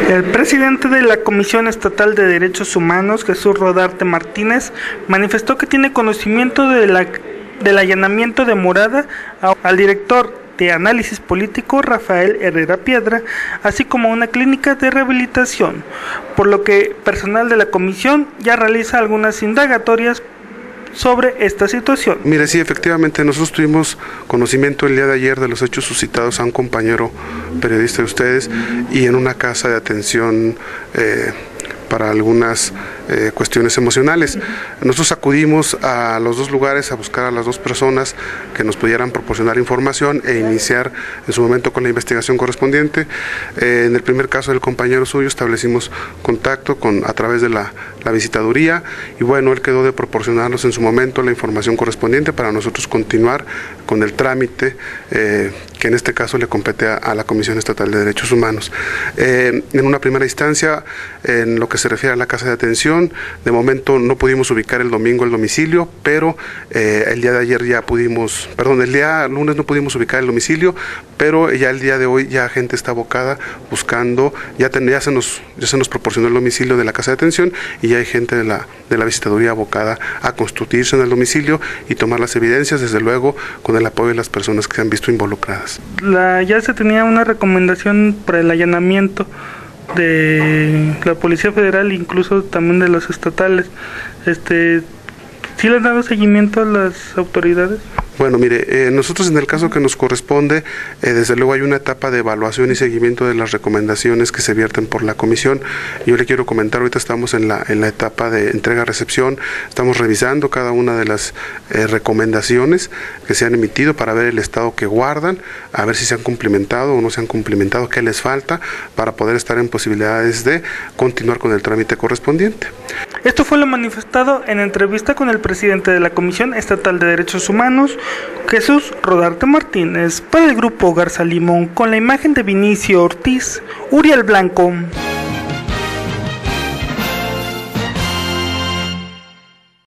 El presidente de la Comisión Estatal de Derechos Humanos, Jesús Rodarte Martínez, manifestó que tiene conocimiento del allanamiento de morada al director de Análisis Político, Rafael Herrera Piedra, así como una clínica de rehabilitación, por lo que personal de la comisión ya realiza algunas indagatorias sobre esta situación. Mire, sí, efectivamente, nosotros tuvimos conocimiento el día de ayer de los hechos suscitados a un compañero periodista de ustedes y en una casa de atención para algunas cuestiones emocionales. Nosotros acudimos a los dos lugares a buscar a las dos personas que nos pudieran proporcionar información e iniciar en su momento con la investigación correspondiente. En el primer caso del compañero suyo establecimos contacto a través de la visitaduría y bueno, él quedó de proporcionarnos en su momento la información correspondiente para nosotros continuar con el trámite que en este caso le compete a la Comisión Estatal de Derechos Humanos. En una primera instancia, en lo que se refiere a la casa de atención, de momento no pudimos ubicar el domingo el domicilio, pero el día de ayer ya pudimos, el día lunes no pudimos ubicar el domicilio, pero ya el día de hoy ya gente está abocada buscando, ya se nos proporcionó el domicilio de la casa de atención y ya hay gente de la visitaduría abocada a constituirse en el domicilio y tomar las evidencias, desde luego con el apoyo de las personas que se han visto involucradas. Ya se tenía una recomendación para el allanamiento de la Policía Federal, incluso también de los estatales. ¿Sí le han dado seguimiento a las autoridades? Bueno, mire, nosotros en el caso que nos corresponde, desde luego hay una etapa de evaluación y seguimiento de las recomendaciones que se vierten por la comisión. Yo le quiero comentar, ahorita estamos en la etapa de entrega-recepción, estamos revisando cada una de las recomendaciones que se han emitido para ver el estado que guardan, a ver si se han cumplimentado o no se han cumplimentado, qué les falta para poder estar en posibilidades de continuar con el trámite correspondiente. Esto fue lo manifestado en entrevista con el presidente de la Comisión Estatal de Derechos Humanos, Jesús Rodarte Martínez, para el Grupo Garza Limón, con la imagen de Vinicio Ortiz, Uriel Blanco.